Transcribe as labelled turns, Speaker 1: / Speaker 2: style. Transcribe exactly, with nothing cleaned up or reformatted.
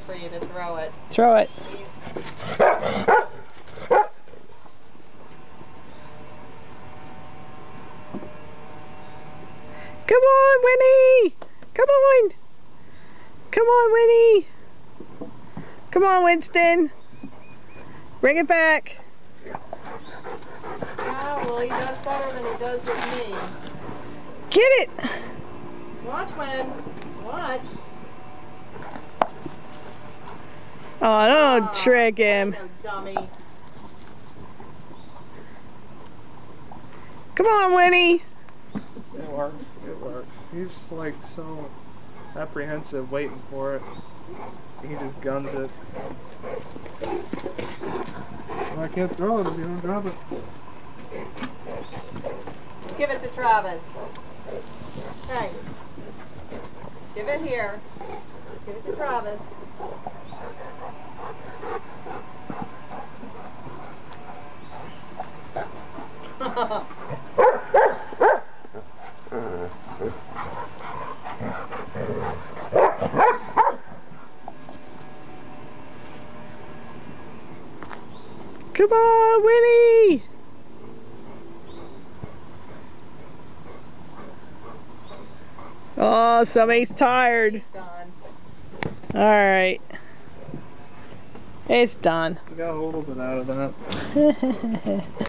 Speaker 1: for you to throw it.
Speaker 2: Throw it. Come on, Winnie! Come on! Come on, Winnie! Come on, Winston! Bring it back!
Speaker 1: Oh, well, he does better than he does with me.
Speaker 2: Get it!
Speaker 1: Watch, Win. Watch.
Speaker 2: Oh, don't
Speaker 1: Oh,
Speaker 2: trick him.
Speaker 1: No, dummy.
Speaker 2: Come on, Winnie!
Speaker 3: It works. It works. He's like so apprehensive waiting for it. He just guns it. Well, I can't throw it if you don't drop it.
Speaker 1: Give it to Travis. Hey. Give it here. Give it to Travis.
Speaker 2: Come on, Winnie! Oh, somebody's tired.
Speaker 1: He's done.
Speaker 2: Alright. It's done.
Speaker 3: You got a little bit out of that.